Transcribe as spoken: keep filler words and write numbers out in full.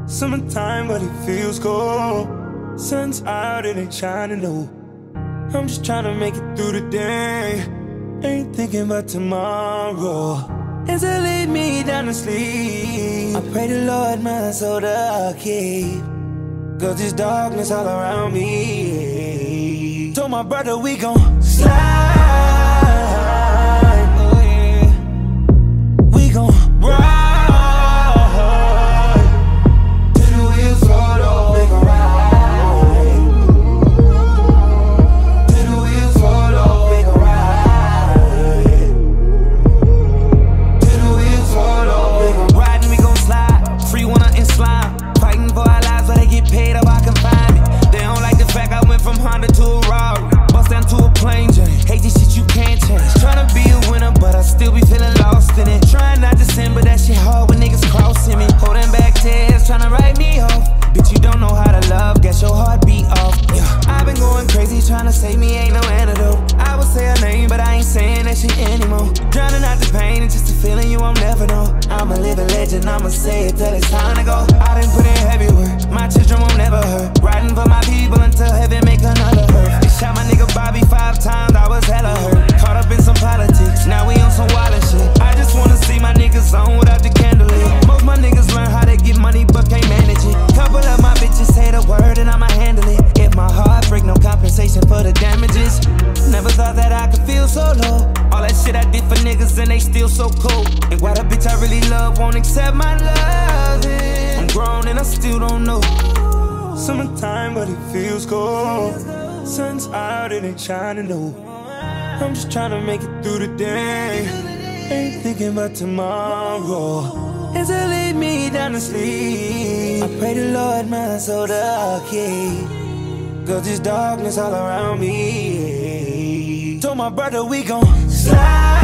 Summertime, but it feels cold. Sun's out, it ain't shining, no. I'm just trying to make it through the day. Ain't thinking about tomorrow. And to lead me down to sleep, I pray the Lord my soul to keep, cause there's darkness all around me. Told my brother we gon' slide, oh yeah. We gon' ride till the wheels fall off. We gon' ride till the wheels fall off. We gon' ride till the wheels fall off. We gon' ride and we gon' slide, free one and slime, fighting for our lives where they get paid up I can find it. They don't like the fact I went from Honda to a Rari, bust down to a plane journey. Hate this shit you can't change. Tryna be a winner, but I still be feeling lost in it. Trying not to sin, but that shit hard when niggas crossing me. Holding back tears, tryna write me off. Bitch, you don't know how to love, get your heart beat off. Yeah, I've been going crazy, tryna save me, ain't no antidote. I would say her name, but I ain't saying that shit anymore. Drowning out the pain, it's just a feeling you won't never know. I'm a living legend, I'ma say it till it's time to go. I done put in heavy work, my children won't never hurt. Riding for my people until heaven make another hurt. They shot my nigga Bobby five times, I was hella hurt. Caught up in some politics, now we on some wild shit. I just wanna see my niggas on without the candle lit. Most my niggas learn how to get money but can't manage it. Couple of my bitches say the word and I'ma handle it. If my heart break, no compensation for the damages. Never thought that I could feel so low. All that shit I did for niggas and they still so cold. And why the bitch I really love won't accept my love? I'm grown and I still don't know. Summertime, but it feels cold. Sun's out, it ain't shining, no. I'm just trying to make it through the day. Ain't thinking about tomorrow. And to lead me down to sleep, I pray the Lord my soul to keep, cause there's darkness all around me. Told my brother we gon' slide